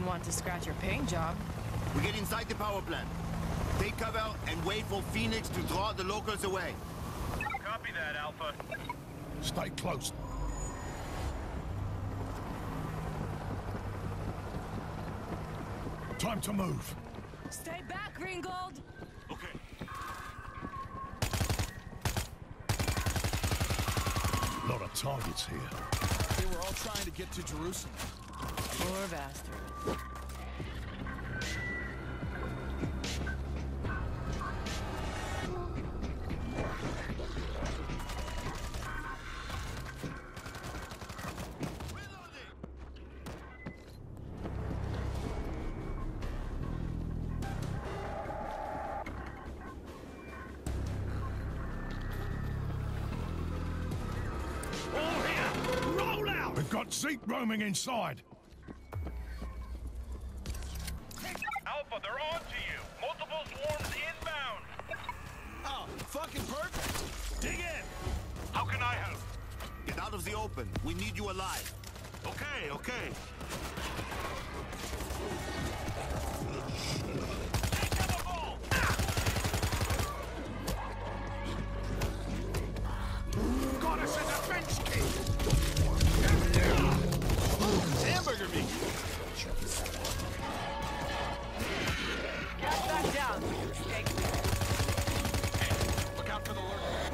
wouldn't want to scratch your paint job. We get inside the power plant. Take cover and wait for Phoenix to draw the locals away. Copy that, Alpha. Stay close. Time to move. Stay back, Ringgold! Okay. Lot of targets here. They were all trying to get to Jerusalem. Poor bastard. We've got Zeke roaming inside. Alpha, they're on to you. Multiple swarms inbound. Oh, fucking perfect. Dig in. How can I help? Get out of the open. We need you alive. Okay, okay. Take down the ball. Got us in the bench kick. Hamburger meat. Get back down, you steak. Look out for the lurker.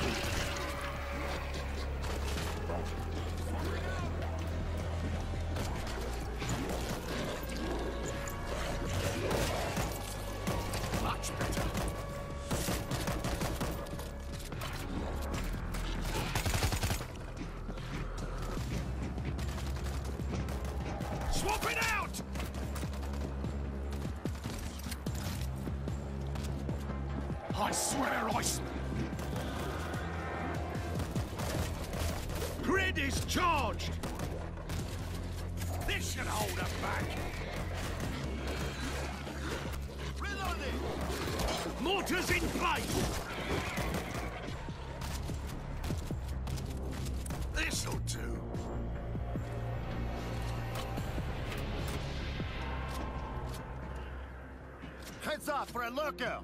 Much better. Swap it out! I swear Grid is charged! This should hold them back! Reloading! Mortars in place! This'll do. Heads up for a lurker!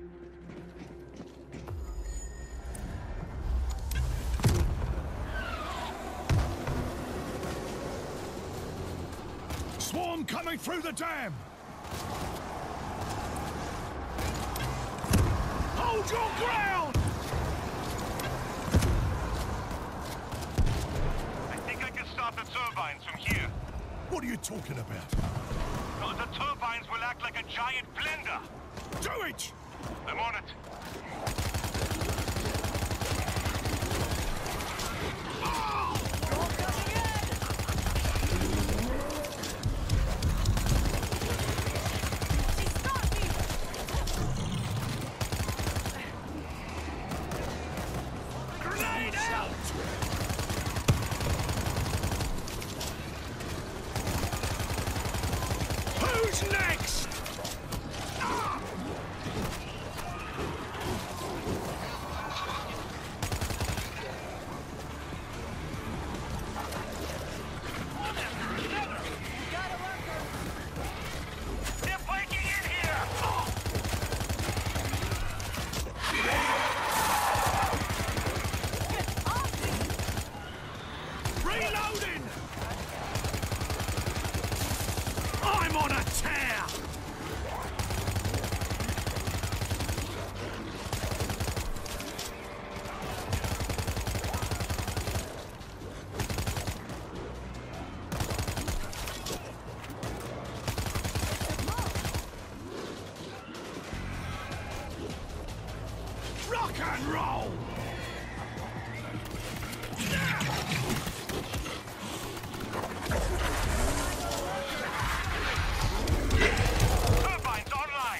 Swarm coming through the dam! Hold your ground! I think I can start the turbines from here. What are you talking about? The turbines will act like a giant blender. Do it! I'm on it. Grenade out! Who's next? They're breaking in here. Reloading! I'm on a tear! Rock and roll! Turbines online.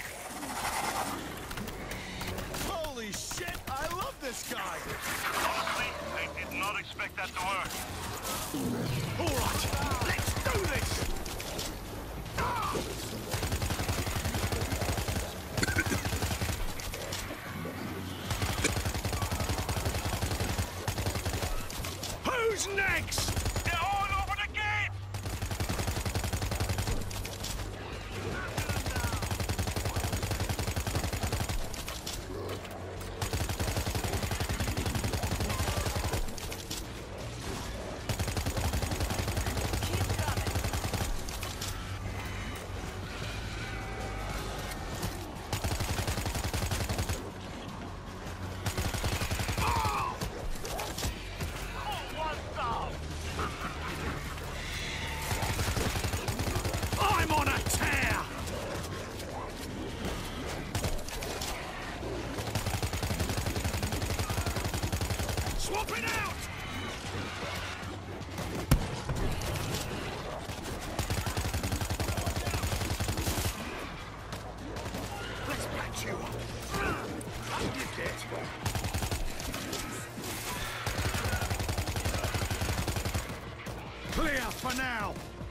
Holy shit, I love this guy. Honestly, I did not expect that to work. All right, let's do this! Who's next? They're all over the gate. Swapping out! Let's patch you up. Up you get. Clear for now.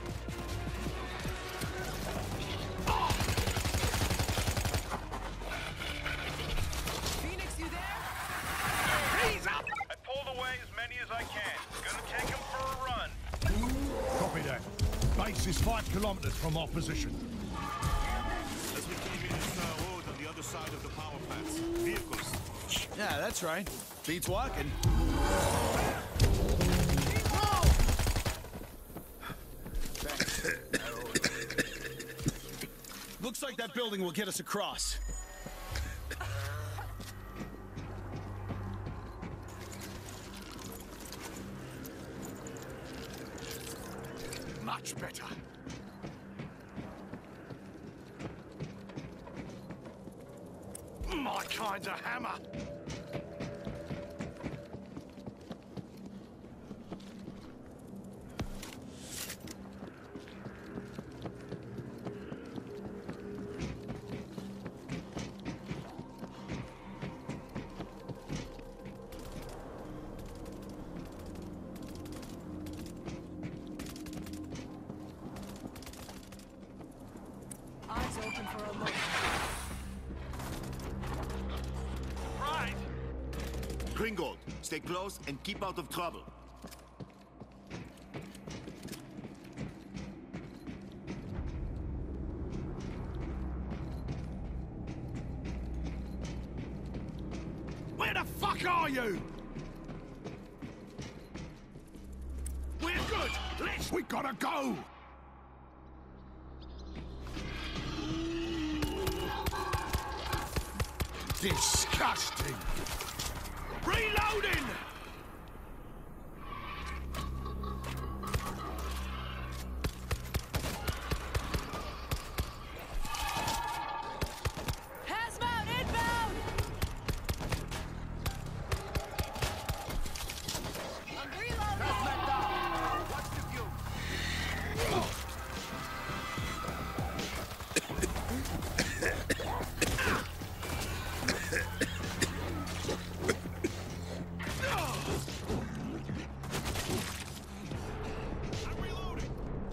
Phoenix, you there? He's up! I pulled away as many as I can. Gonna take him for a run. Copy that. Base is 5 kilometers from our position. As we came in this road on the other side of the power plants. Vehicles. Yeah, that's right. Beats walking. Looks like that building will get us across. Much better. My kind of hammer. Eyes open for a look. Right. Gringold, stay close and keep out of trouble. Where the fuck are you? We're good. We gotta go. Disgusting. Reloading. Hazmat inbound! I'm reloading! Watch the view. I'm reloading.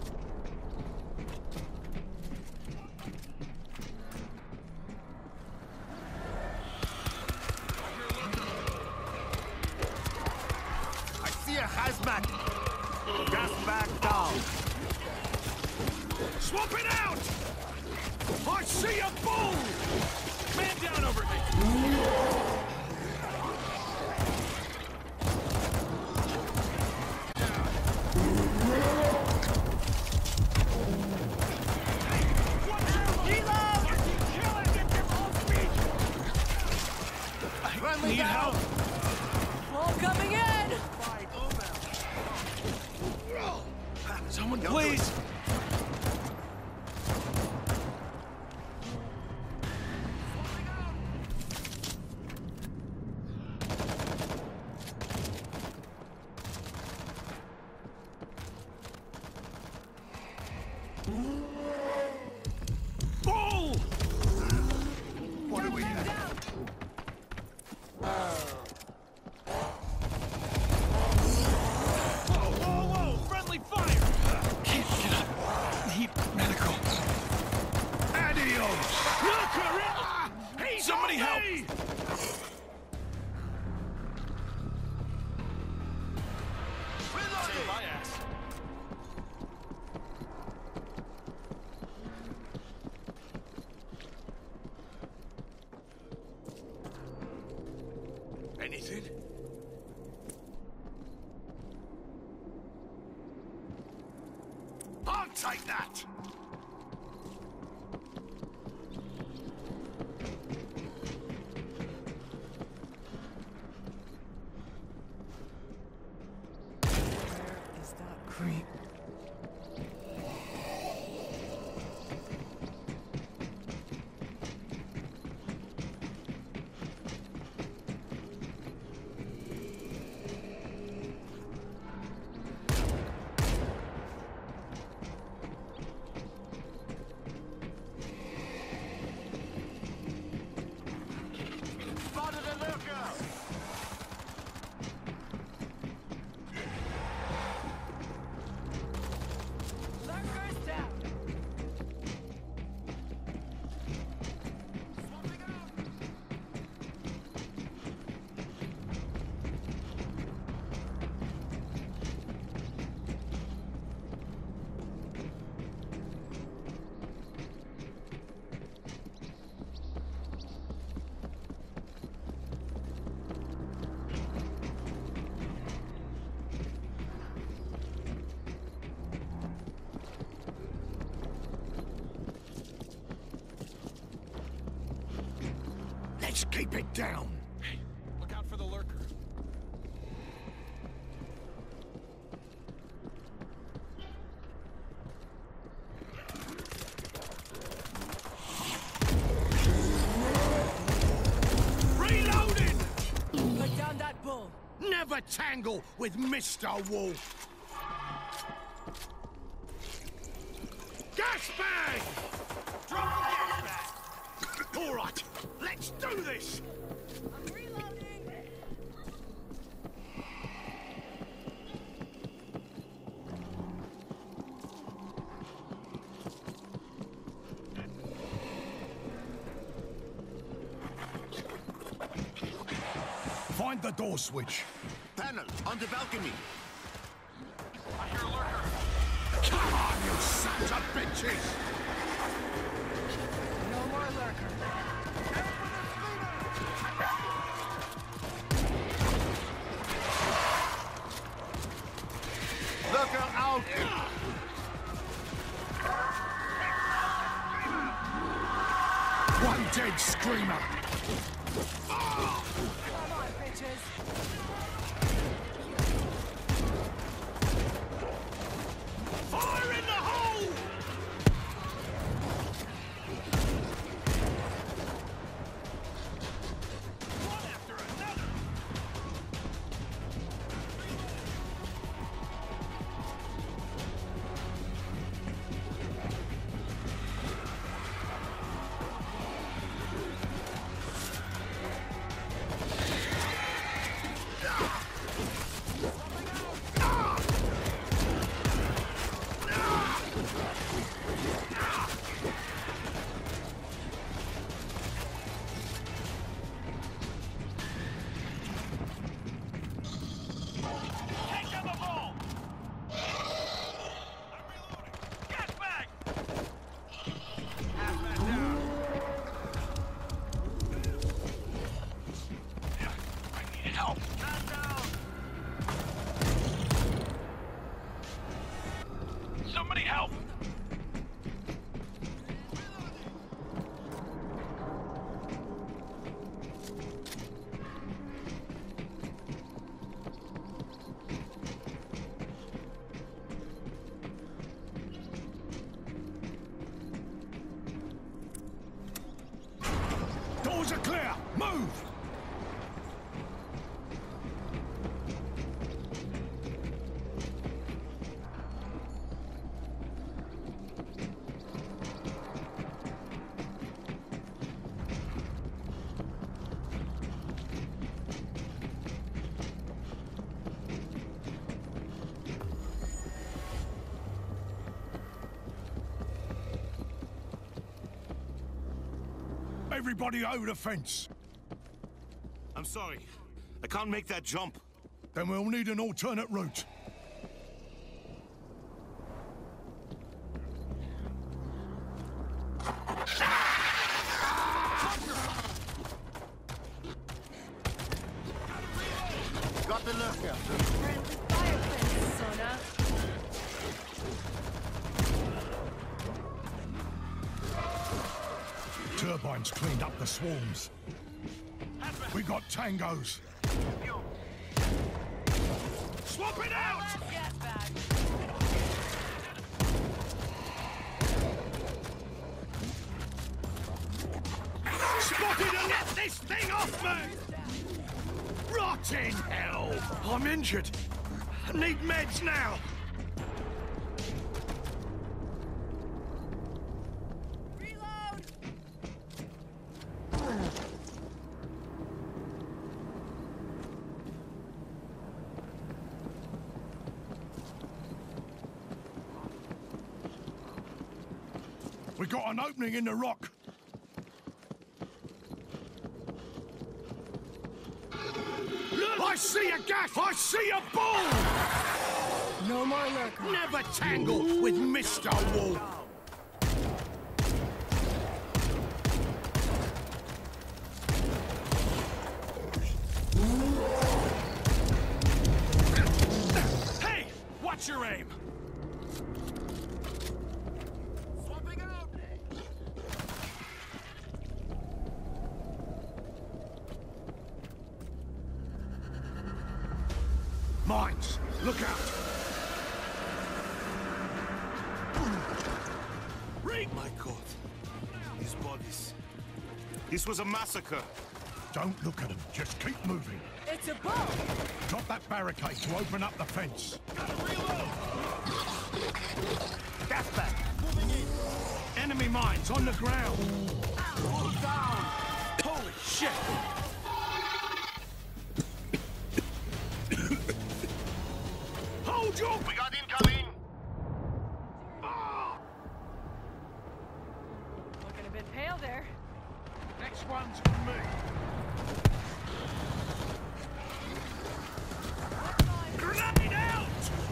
I see a hazmat. Gas back down. Swap it out! I see a bull! Man down over me! Friendly Need down. help? All coming in! Someone, please! Bull! What do we have? Whoa! Friendly fire! Can't get up. Need medical. Adios! Look her in! He's Somebody on help! me! Reloading. My ass. Anything? I'll take that! Where is that creep? Keep it down. Hey, look out for the lurker. Reloading! Put down that bull. Never tangle with Mr. Wolf. Gas bag! Drop the gas bag! All right, let's do this! I'm reloading. Find the door switch. Panel, on the balcony. I hear a lurker. Come on, you sons of bitches! No more lurker. Lurker out! One dead screamer! Come on, bitches. Fire in the hole! One after another. Take down the ball. I'm reloading. Gas bag. Hazmat down. I need help. Man down. Somebody help. Doors are clear! Move! Everybody over the fence. I'm sorry. I can't make that jump. Then we'll need an alternate route. Got the lurker. Friendly fire fence, Sona. Turbines cleaned up the swarms. We got tangos. Swap it out! Last gas bag. Spotted and get this thing off me! Rotting hell! I'm injured. I need meds now. Reload. We got an opening in the rock. I see a gas! I see a bull! No more lurker. Never tangle with Mr. Wolf! Hey! Watch your aim! Swapping out! Mines! Look out! My God. These bodies. This was a massacre. Don't look at them. Just keep moving. It's a boat! Drop that barricade to open up the fence. Gas back. Moving in. Enemy mines on the ground. Hold down. Holy shit! Hold your... We got incoming! Looking a bit pale there. Next one's on me. Grenade out!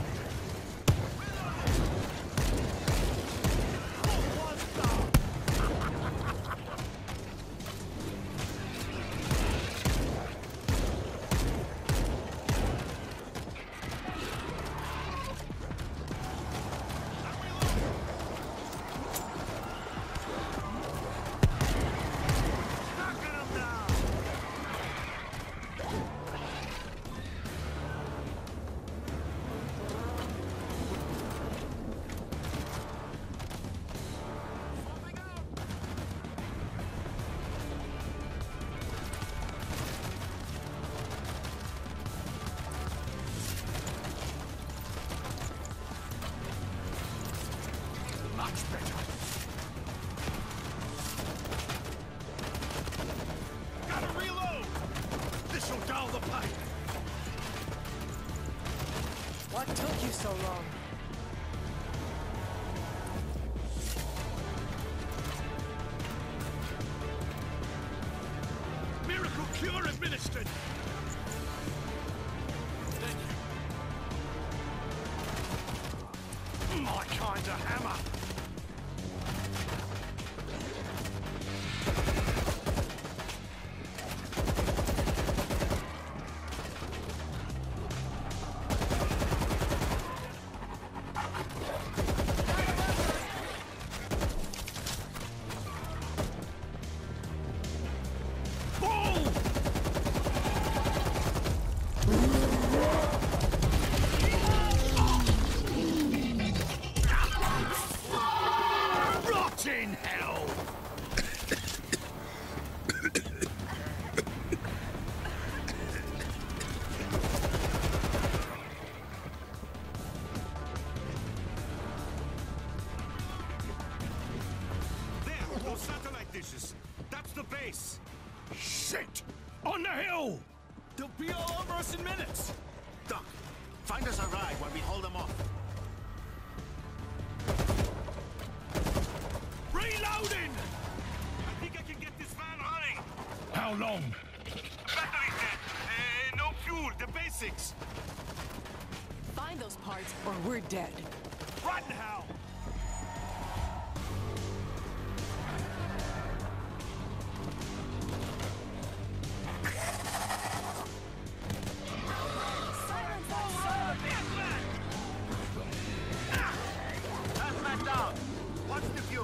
Much better. Gotta reload! This'll dull the pain. What took you so long? Miracle cure administered. My kind of hammer. In hell! There, those satellite dishes. That's the base. Shit! On the hill! They'll be all over us in minutes. Doc, find us a ride while we hold them off. Reloading! I think I can get this van running. How long? Battery's dead. No fuel. The basics. Find those parts or we're dead. Rotten hell! Last man down. Watch the fuel.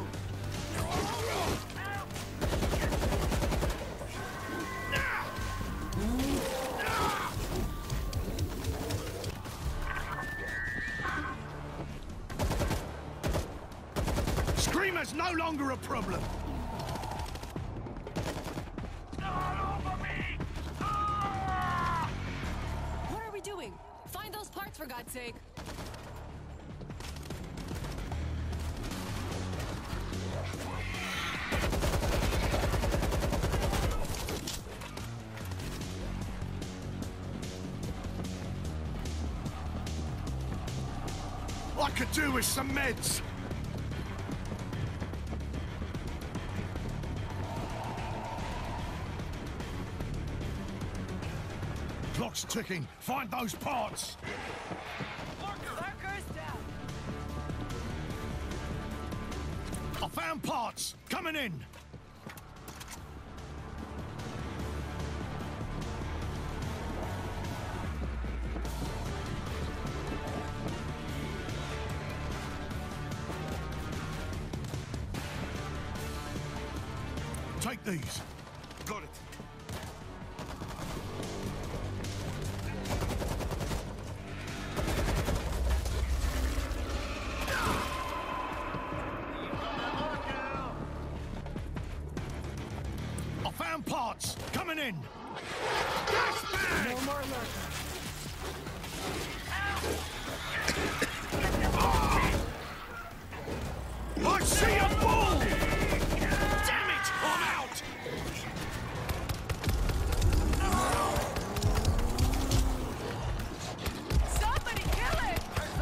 Screamer's no longer a problem. What are we doing? Find those parts for God's sake. I could do with some meds. Clock's ticking. Find those parts. Lurkers down. I found parts. Coming in. Take these. Got it. in! Flashbang! No more lurkers. I see a bull! Damn it! I'm out! Somebody kill it!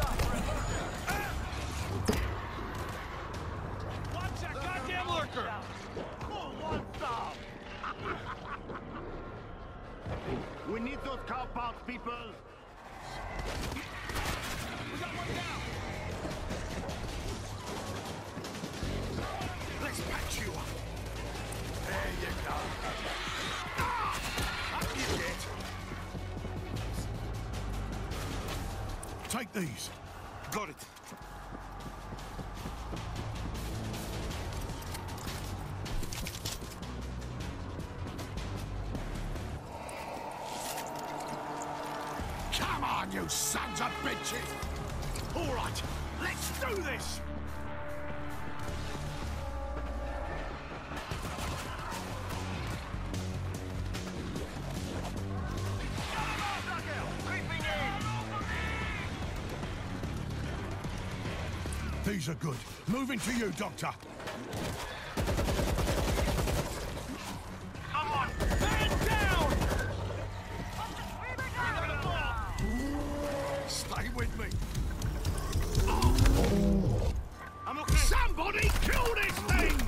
Watch that goddamn lurker! We need those car parts, people. We got one down! Let's patch you up. There you go. Ah! Up you get. Take these. Got it. Come on, you sons of bitches! All right, let's do this! These are good. Moving to you, Doctor. Come on! Man down! Stay with me. I'm okay. Somebody kill this thing!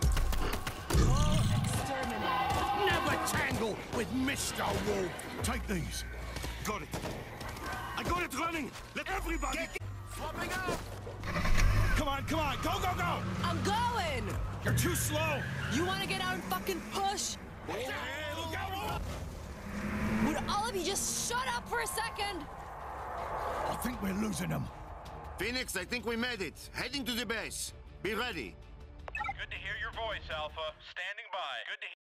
Exterminated. Never tangle with Mr. Wolf. Take these. Got it. I got it running. Let everybody. Swapping out. Come on, come on! Go, go, go! I'm going! You're too slow! You wanna get out and fucking push? Hey, look out! Would all of you just shut up for a second? I think we're losing them. Phoenix, I think we made it. Heading to the base. Be ready. Good to hear your voice, Alpha. Standing by. Good to hear.